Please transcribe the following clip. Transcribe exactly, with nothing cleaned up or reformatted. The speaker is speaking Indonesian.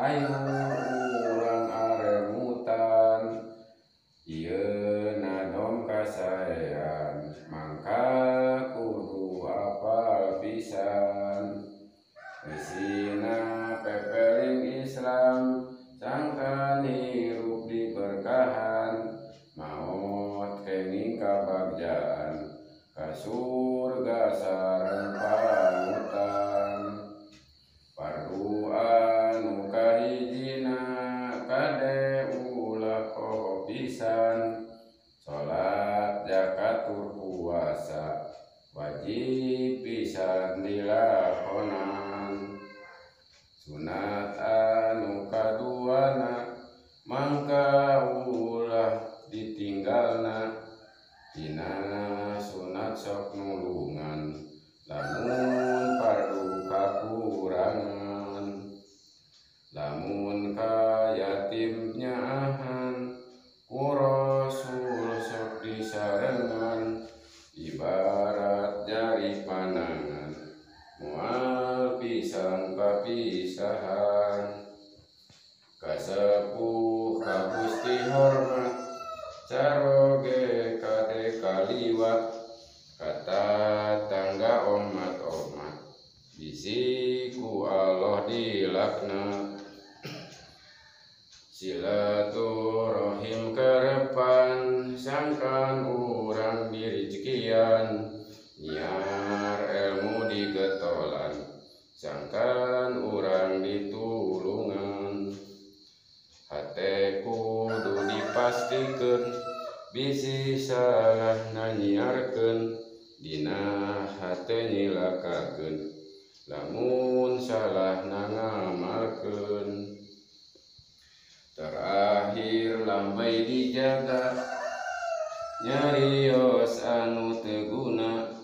Ayu urang aremutan ieuna dom kasaean mangka kudu apal pisan. Eusina pepeling Islam sangkan hirup diberkahan maot kenging kabagjaan ka surga sareng panutan. Pardua nu kahijina kade ulah poho pisan salat zakat tur puasa wajib pisan dilakonan. Sunat anu kaduana mangka ulah ditinggalna dina sunat sok nulungan lamun pardu kakurangan. Lamun ka yatim nyaahan ku Rasul sok disarengan ibarat jari panangan moal pisan papisahan. Kasepuh ka Gusti hormat caroge kade kaliwat kata tangga omat-omat bisi ku Allah dilaknat. Silaturahim kerepan sangkan urang dirizkian nyiar ilmu digetolan sangkan urang ditulungan. Hate kudu dipastikeun bisi salah nanyiarkeun dina hate nyilakakeun lamun salah nangamalkeun. Terakhir lambai dijaga nyarios anu teu guna